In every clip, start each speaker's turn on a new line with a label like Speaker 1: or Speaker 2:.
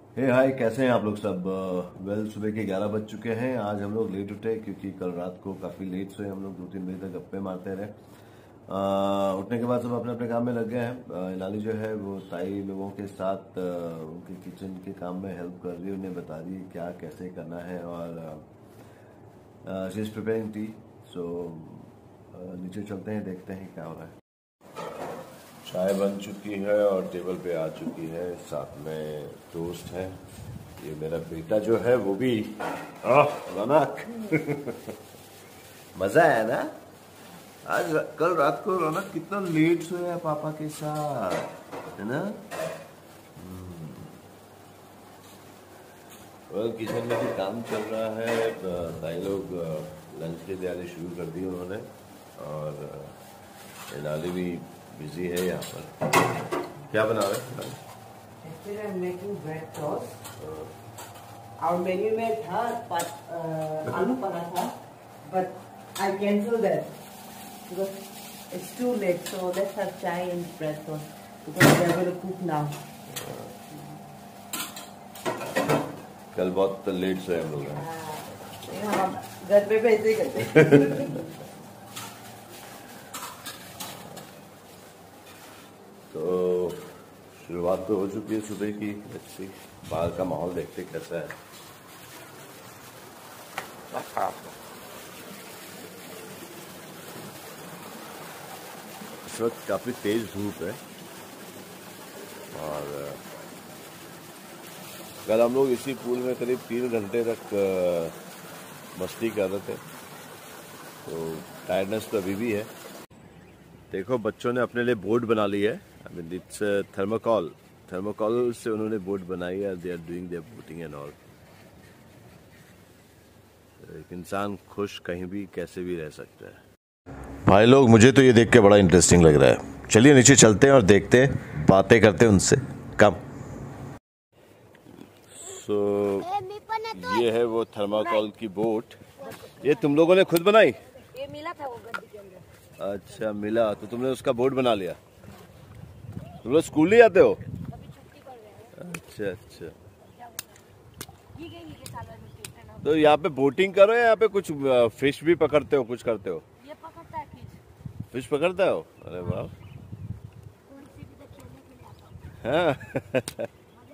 Speaker 1: हे हाय, कैसे हैं आप लोग सब। वेल, सुबह के 11 बज चुके हैं। आज हम लोग लेट उठे क्योंकि कल रात को काफ़ी लेट सोए हम लोग, 2-3 बजे तक गप्पे मारते रहे। उठने के बाद सब अपने अपने काम में लग गए हैं। इलाली जो है वो ताई लोगों के साथ उनके किचन के काम में हेल्प कर रही है, उन्हें बता रही है क्या कैसे करना है। और she is preparing tea. So नीचे चलते हैं, देखते हैं क्या हो रहा है। चाय बन चुकी है और टेबल पे आ चुकी है, साथ में टोस्ट है। ये मेरा बेटा जो है वो भी रौनक मजा आया ना आज। कल रात को रौनक कितना लेट सोया पापा के साथ, है ना। और किचन में भी काम चल रहा है। ताई लोग लंच की तैयारी शुरू कर दी उन्होंने, और इलाली भी बिजी है यहाँ पर। क्या बना रहे हैं?
Speaker 2: Actually, I'm making bread toast. Our menu में था आलू paratha, but I cancelled that because it's too late. So let's have chai and bread toast because we are going to cook now.
Speaker 1: कल बहुत लेट सोए हम लोग।
Speaker 2: हम घर पे ऐसे ही करते।
Speaker 1: तो शुरुआत तो हो चुकी है सुबह की। अच्छी बाहर का माहौल देखते कैसा है। इस वक्त काफी तेज धूप है, और कल हम लोग इसी पूल में करीब 3 घंटे तक मस्ती कर रहे थे, तो टायर्डनेस तो अभी भी है। देखो, बच्चों ने अपने लिए बोर्ड बना ली है। आई मीन इट्स थर्मोकॉल से उन्होंने बोर्ड बनाई है। They are doing their boating and all. एक इंसान खुश कहीं भी कैसे भी रह सकता है। भाई लोग, मुझे तो ये देख के बड़ा इंटरेस्टिंग लग रहा है। चलिए नीचे चलते हैं और देखते हैं, बातें करते हैं उनसे। कम ये है वो थर्माकोल की बोट। ये तुम लोगों ने खुद बनाई?
Speaker 3: ये मिला था वो गद्दी के अंदर।
Speaker 1: अच्छा, मिला तो तुमने उसका बोर्ड बना लिया। तुम लोग स्कूल नहीं आते हो?
Speaker 3: अभी छुट्टी कर रहे हैं।
Speaker 1: अच्छा अच्छा।
Speaker 3: ये गई नीचे साला में।
Speaker 1: तो यहाँ पे बोटिंग करो या यहाँ पे कुछ फिश भी पकड़ते हो, कुछ करते हो?
Speaker 3: ये पकड़ता है फिश।
Speaker 1: फिश पकड़ते हो? अरे वाह।
Speaker 3: कौन सी भी तो खेलने के लिए आता हूँ।
Speaker 1: हाँ।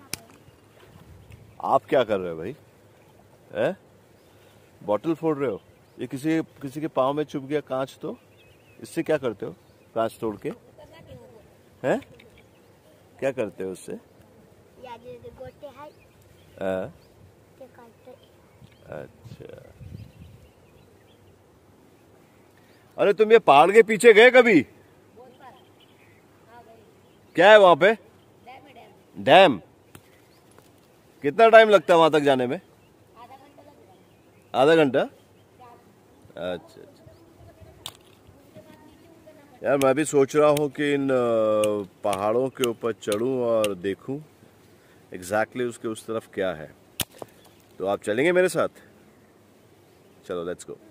Speaker 1: आप क्या कर रहे हो भाई? है? बॉटल फोड़ रहे हो? ये किसी के पाँव में चुभ गया कांच, तो इससे क्या करते हो? कांच तोड़ के हैं? क्या करते हो उससे? अच्छा। अरे तुम ये पहाड़ के पीछे गए कभी? क्या है वहां पे? डैम। कितना टाइम लगता है वहां तक जाने में? आधा घंटा। अच्छा अच्छा। यार मैं भी सोच रहा हूँ कि इन पहाड़ों के ऊपर चढ़ूं और देखूं एग्जैक्टली उसके उस तरफ क्या है। तो आप चलेंगे मेरे साथ? चलो लेट्स गो।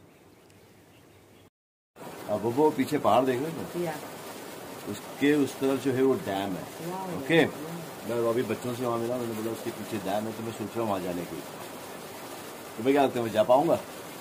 Speaker 1: अब वो पीछे पहाड़ देख रहे हैं, उसके उस तरफ जो है वो डैम है। ओके, मैं अभी बच्चों से वहाँ मिला, मैंने बोला उसके पीछे डैम है, तो मैं सोच रहा हूँ वहाँ जाने की। तुम्हें क्या लगता है, मैं जा पाऊंगा?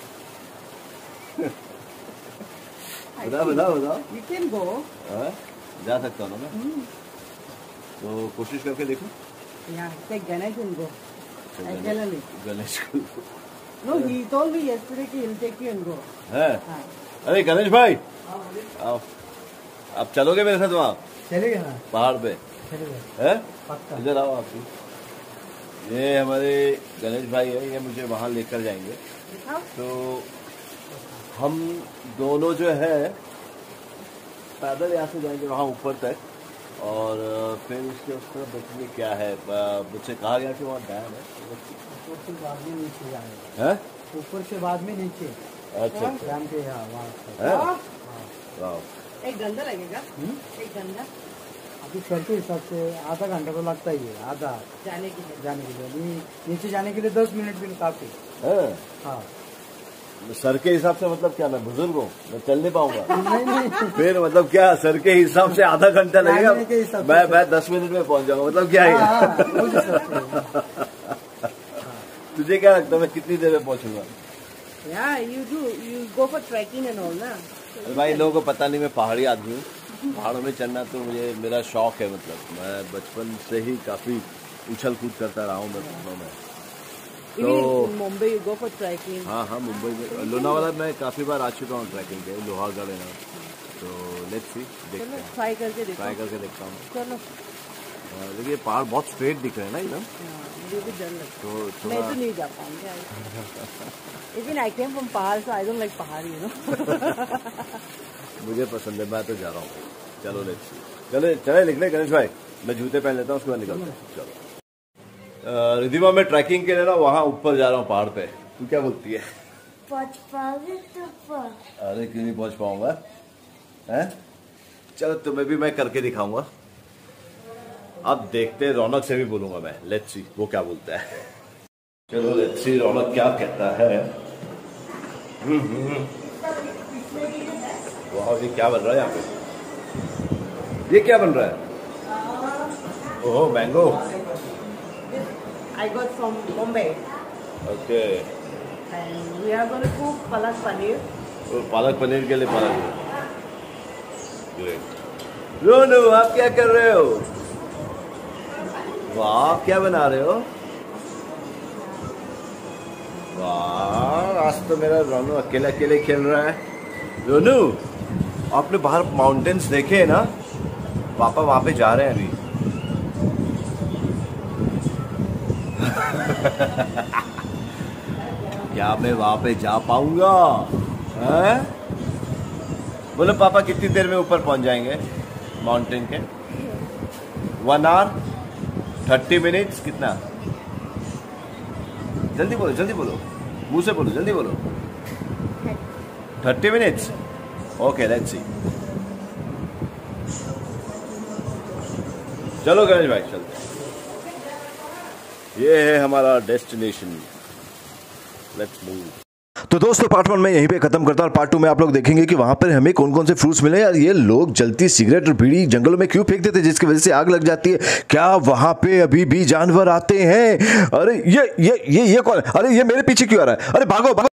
Speaker 1: बताओ।
Speaker 2: You can go.
Speaker 1: जा सकता हूँ ना मैं? तो कोशिश करके देखो।
Speaker 2: Yeah, take Ganesh and go.
Speaker 1: Ganesh को।
Speaker 2: No, he told me yesterday कि he'll take you and go.
Speaker 1: है?
Speaker 2: हाँ।
Speaker 1: अरे गणेश भाई, आओ। आप चलोगे मेरे साथ वहाँ
Speaker 2: चलेगा ना?
Speaker 1: पहाड़ पे?
Speaker 2: चलेगा।
Speaker 1: है?
Speaker 2: पक्का।
Speaker 1: इधर आओ आप भी। ये हमारे गणेश भाई है, ये मुझे वहाँ लेकर जाएंगे। तो हम दोनों जो है पैदल यहाँ से जाएंगे वहाँ ऊपर तक, और फिर उसके उस तरफ देखेंगे क्या है। मुझसे कहा गया कि वहाँ डैम है।
Speaker 2: ऊपर से बाद में नीचे जाएंगे।
Speaker 1: हैं?
Speaker 2: ऊपर से बाद में नीचे।
Speaker 1: अच्छा।
Speaker 2: डैम के यहाँ
Speaker 1: है? वाह।
Speaker 2: एक घंटा लगेगा। एक घंटा अभी चल के हिसाब से आधा घंटा तो लगता ही है। आधा जाने के लिए नीचे जाने के लिए 10 मिनट भी काफी है। हाँ।
Speaker 1: सर के हिसाब से मतलब क्या, मैं बुजुर्ग हूँ, मैं चल नहीं पाऊंगा? फिर मतलब क्या सर के हिसाब से आधा घंटा लगेगा? मैं 10 मिनट में पहुंच जाऊंगा, मतलब क्या है? तुझे क्या लगता है मैं कितनी देर में पहुंचूंगा?
Speaker 2: you go for trekking and all ना।
Speaker 1: अरे भाई, लोगों को पता नहीं मैं पहाड़ी आदमी हूँ। पहाड़ों में चढ़ना तो मुझे मेरा शौक है, मतलब मैं बचपन से ही काफी उछल कूद करता रहा हूँ मैं पहाड़ों में। तो
Speaker 2: Mumbai you go for trekking।
Speaker 1: हाँ, मुंबई में लोनावाला मैं काफी बार आ चुका हूँ ट्रैकिंग के, लोहागढ़ है ना। तो लेट्स सी, देखते हैं, ट्राई करके देखता हूँ।
Speaker 2: चलो
Speaker 1: देखिए पहाड़ बहुत स्ट्रेट दिख रहे हैं ना एकदम।
Speaker 2: मुझे भी डर लगता है,
Speaker 1: तो
Speaker 2: मैं तो नहीं जा पाऊंगी। लेकिन आई came from pahad, so I don't like pahad, you know.
Speaker 1: मुझे पसंद है, मैं तो जा रहा हूँ। चलो लेट्स सी, चले निकले गणेश भाई, मैं जूते पहन लेता हूँ, उसके बाद निकलते हैं। चलो रिधिमा, मैं ट्रैकिंग के लिए ना वहाँ ऊपर जा रहा हूँ पहाड़ पे, तू क्या बोलती है?
Speaker 3: पहुंच पाओगे तो ऊपर?
Speaker 1: अरे क्यों नहीं पहुँच पाऊंगा, हैं? चलो तुम्हें भी मैं करके दिखाऊंगा। अब देखते हैं, रौनक से भी बोलूंगा मैं, लेट्स सी वो क्या बोलता है। चलो लेट्स सी रौनक क्या कहता है। वाह, ये क्या बन रहा है यहाँ पे? ये क्या बन रहा है? ओहो, mango.
Speaker 2: I got from Bombay
Speaker 1: okay,
Speaker 2: and we are going to cook palak paneer।
Speaker 1: तो पालक पनीर के लिए पालक। ग्रेट। रोनू, आप क्या कर रहे हो? वाह, क्या बना रहे हो? वाह, आज तो मेरा रोनू अकेले अकेले खेल रहा है। रोनू, आपने बाहर माउंटेन्स देखे हैं ना? पापा वहां पे जा रहे हैं अभी। क्या मैं वहां पे जा पाऊंगा? बोलो पापा, कितनी देर में ऊपर पहुंच जाएंगे माउंटेन के? 1 आवर 30 मिनट्स, कितना? जल्दी बोलो, मुंह से बोलो, जल्दी बोलो। 30 मिनट्स, ओके लेट्स सी। चलो गणेश भाई, चलते हैं। ये है हमारा डेस्टिनेशन, लेट्स मूव। तो दोस्तों, पार्ट 1 में यहीं पे खत्म करता हूँ, और पार्ट 2 में आप लोग देखेंगे कि वहां पर हमें कौन कौन से फ्रूट्स मिले। यार, ये लोग जलती सिगरेट और बीड़ी जंगलों में क्यों फेंक देते हैं, जिसकी वजह से आग लग जाती है? क्या वहां पे अभी भी जानवर आते हैं? अरे ये कौन है? अरे ये मेरे पीछे क्यों आ रहा है? अरे भागो भागो।